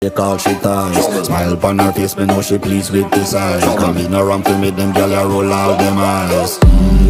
Take all she ties. Smile upon her face, me know she pleased with this eyes. Come in around to meet them, girl, I roll out them eyes.